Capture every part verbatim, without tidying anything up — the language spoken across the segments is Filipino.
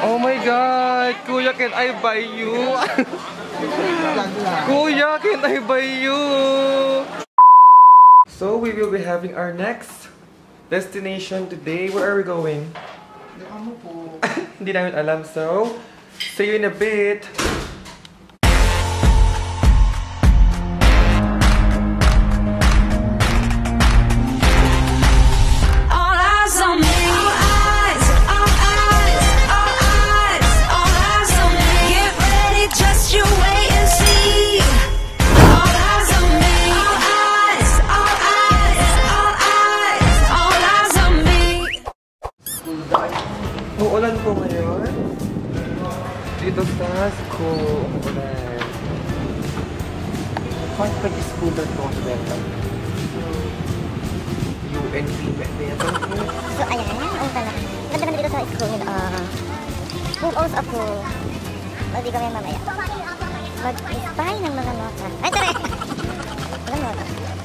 Oh my God! Kuya, can I buy you? Kuya, can I buy you? So, we will be having our next destination today. Where are we going? Hindi namin alam. So, see you in a bit. Uulan po ngayon dito sa school. Uulan. Parang pag-scooter po sa benta. U N P benta. So ayan, ang talaga. Ganda naman dito sa school nila. Uh, kung also ako, hindi kami mamaya. Mag-spy ng mga nota. Ay, tara! Mga nota.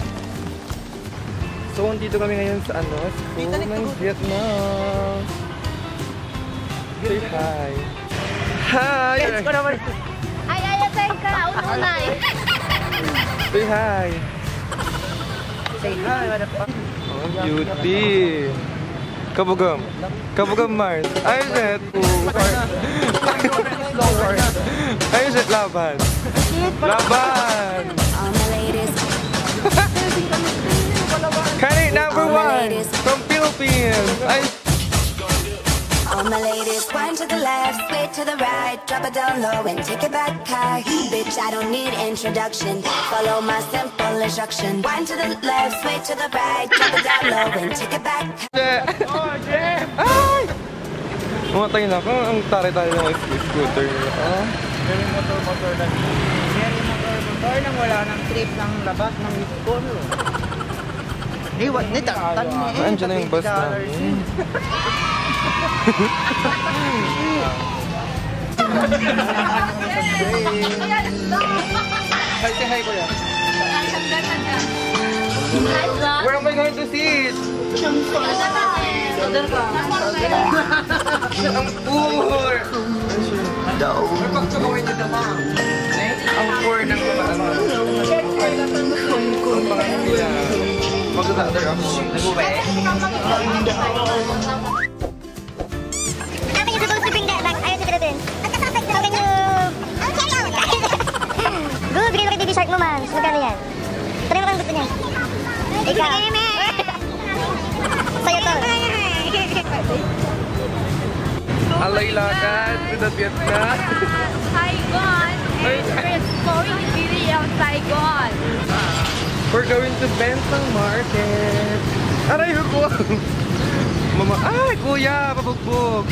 So, dito kami ngayon sa ano, school ng Vietnam. Say hi. Hi! Let's go naman. Ay, ay, ay, ka. Ununay. Say hi. Say hi, what the fuck? Oh, beauty. Kabugam. Kabugam Mars. Ay, Jet. Ay, Jet, laban. Laban! Kani, number one from Philippines. Ay, all my ladies, wind to the left, sway to the right, drop it down low and take it back high. Bitch, I don't need introduction. Follow my simple instruction. Wind to the left, sway to the right, drop it down low and take it back high. Oh, Jeff! Ay! Umatay na ako. Ang tari-tari ng scooter niya. Oh. Very motor-motor na. Very motor-motor nang wala ng trip ng labas ng school. Hey, what? Nita, tan mo eh. Andiyan na yung bus namin. Hi, say hi, kuya. Where am I going to sit? Ang poor! Ang poor ng mga ano. Ang pangangila. Mag-other ako. Nag-uwi? T-shirt mo, man. Magkano yan? Try mo kang gusto niya. Ikaw. Sa'yo to. Alay lakad sa Vietnam. Saigon. We're going video of Saigon. We're going to Bentang Market. Aray ko. Mama, ay kuya, pabugbog.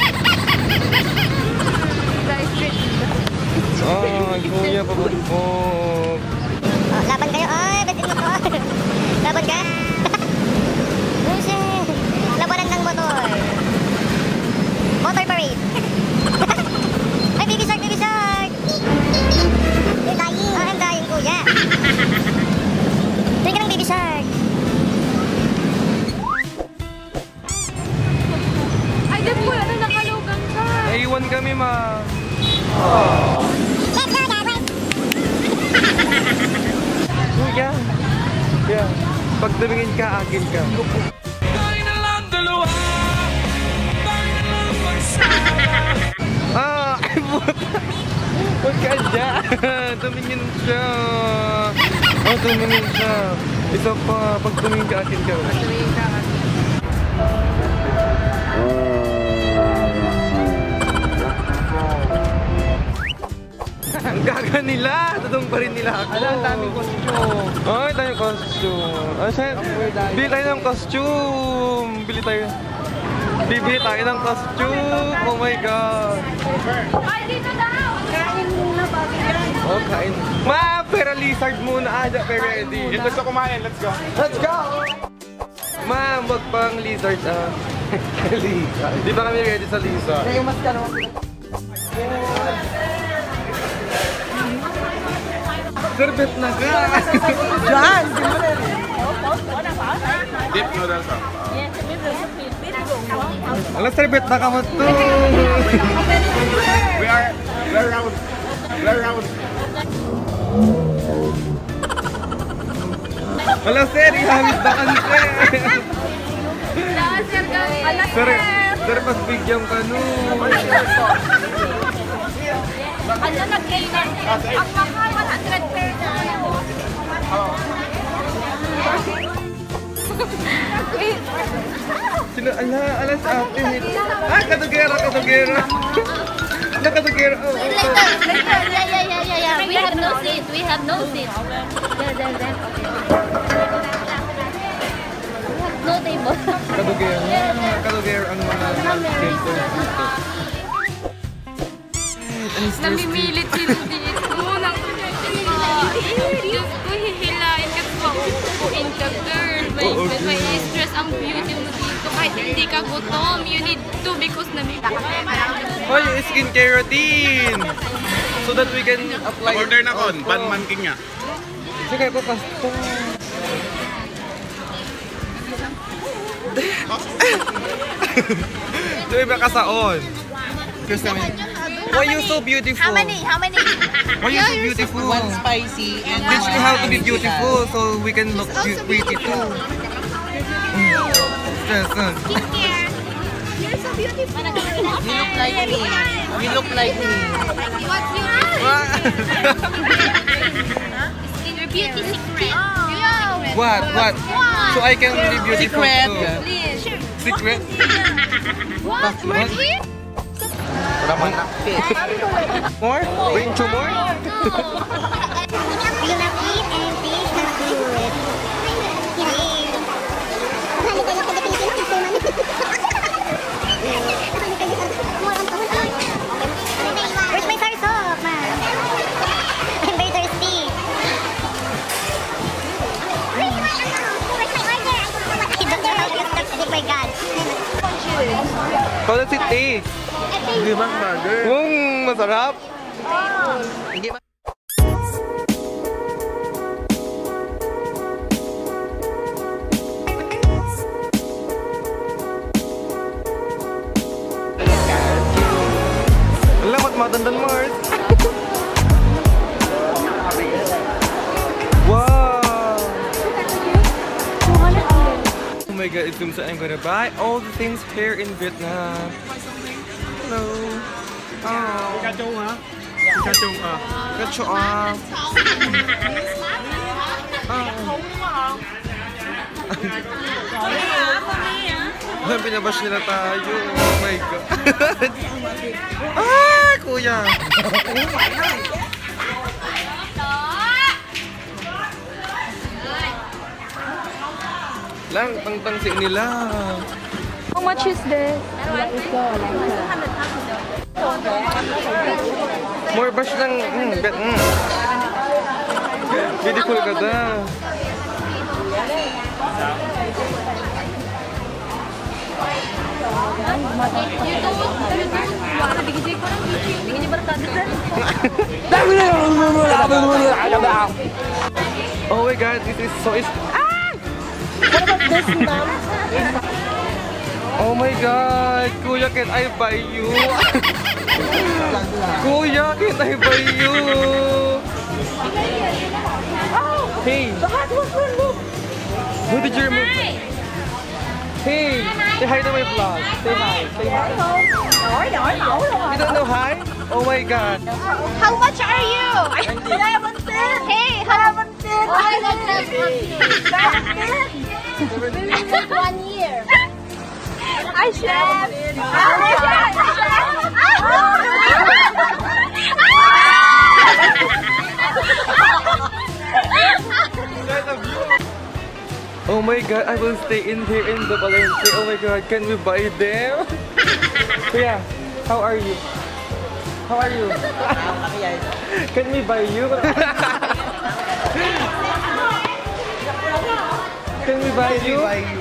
Oh, kuya, pabugbog. Oh, laban kayo. Ay, ba't ito ko? Laban ka? Bullshit. Labanan ng motor. Motor parade. Ay, baby shark, baby shark. I'm dying. Oh, I'm dying, kuya. Tingin ka ng baby shark. Ay, di po, ano, nakalugan ka. Naiwan kami, ma. Oh. Let's go, guys. Kuya. Kuya. Pag tumingin ka, akin ka. Ah, ay puta. Huwag ka dyan. Tumingin siya. Oh, tumingin siya. Isa pa. Pag tumingin ka, akin ka. Pag tumingin ka, akin. Ang gaga nila! Tutong pa rin nila ako. Ano, ang daming costume. Oh, ang daming costume. Oh, siya, bili tayo ng costume. Bili tayo. Bibili tayo ng costume. Oh my God. Ay, dito daw! Kain muna bago yan. Oh, kain. Ma, pero lizard muna. Aja, pero ready. Ito sa kumain, let's go. Let's go! Ma, wag pang lizard. Ah. Lizard. Di ba kami ready sa lizard? Yung mas ka naman. Sorbet na ka! Diyan! Dip noodles. Yes, Alas, serbet na ka mo to. We are, we're round. We're round. Alas, sir, ihamit ba ka ni sir? Sir, sir, pagbigyan ka no. Ano nag-gainer? Ang mahal, one hundred pesos. Sino, ala, alas ate. Ah, kadugera, kadugera. Ano kadugera? Oh, oh, Later, oh. later. Yeah, yeah, yeah, yeah, yeah. We have no seat. We have no seat. There, there, there. Okay. We have no table. Kadugera. Kadugera ang mga skater dito. Namimilit sila dito. Nang Diyos ko, hihilain ka pa. Uupuin ka, girl. May, may stress ang beauty mo dito. Kahit hindi ka gutom, you need to because namimilit. Hoy, skincare routine! So that we can apply... Order na kon, ban man king nga. Sige, papasto. Doon ba kasaon? Why you so beautiful? How many? How many? Why you so beautiful? One spicy and Teach me how to be one beautiful so we can look pretty too. Yes, uh. You're so beautiful. You look like me. You look like me. What's your your beauty secret? What? What? So I can be beautiful Secret. too. Please. Secret? What? Where's it? Raman na. More? Bring two more? Where's my sour soap, ma? I'm very thirsty. Where's my order? I don't know how to stop. Oh my God. How does it taste? Hindi man bagay. Mm, masarap. Hindi ba? Alamat matandan Mars. Wow. Oh my God, it seems that I'm gonna buy all the things here in Vietnam. Hello. Oh. Pikachu ha? Pikachu ah. Pikachu ah. Ah. Pinabash nila tayo. Oh my God. Ah, kuya. Lang, tang-tangsi nila. How much is this? More bash lang. Mm, bet, mm. Beautiful ka da. Oh my God, this is so... Ah! What about this, ma'am? Oh my God, Kuya, can I buy you? Kuya, can I buy you? Hey! Who did you remove? Hey! Say hi to my vlog. Say hi. Say hi. You don't know hi? Oh my God. How much are you? seventeen. Hey, seventeen. One year. I said. Oh my God, I will stay in here in the Valencia. Oh my God, can we buy them? Kuya, how are you? How are you? Can we buy you? Can we buy you?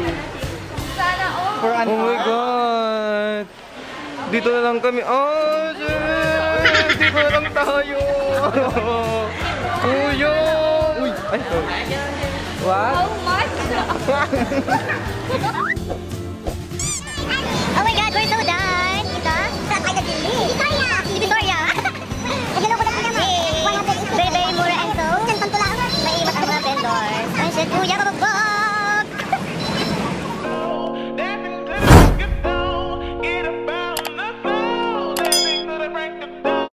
For an Oh my God! Dito na lang kami. Oh, shit! Dito na lang tayo! Kuya! Uy! Ay, sorry. What? How much? Oh my God, we're